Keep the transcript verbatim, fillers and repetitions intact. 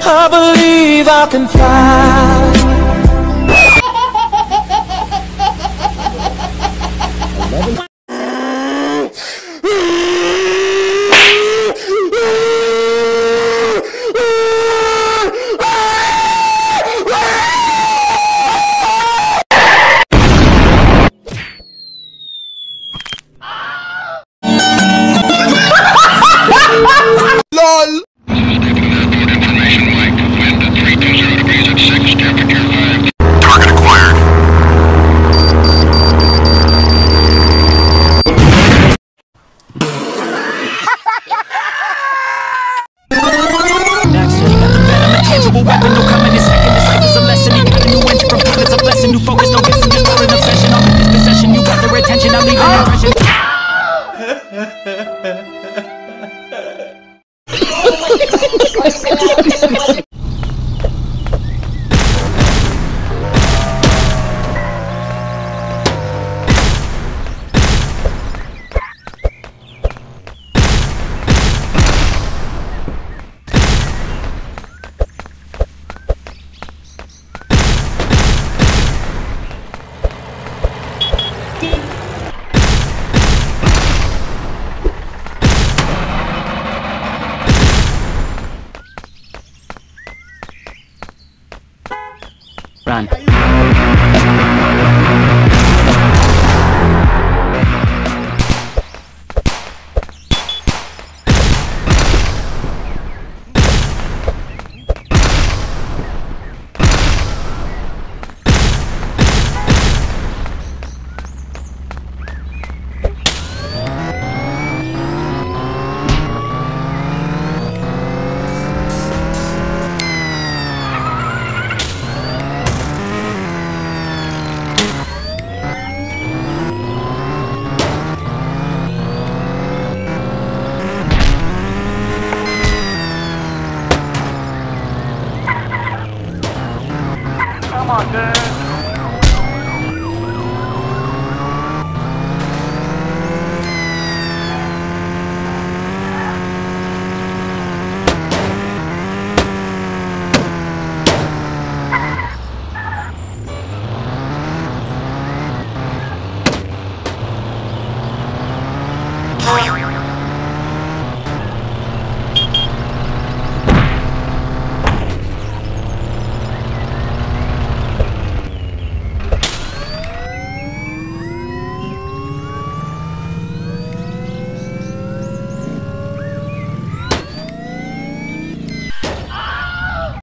I believe I can fly. LOL. Information like wind at three two zero degrees at six, temperature five. Target acquired. Next, you got the venom, a tangible weapon, no coming in second. This life is a lesson, you got a new engine from God, it's a blessing. New focus, no guessing, just for an obsession. I'm in this possession, you got their attention, I'm leaving an impression. Run. Come on, dude.